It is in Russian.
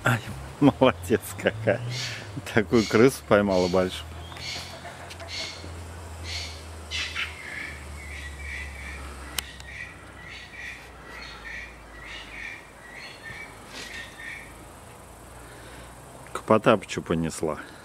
Ай, молодец какая. Такую крысу поймала большую. Кошка Потапа что понесла.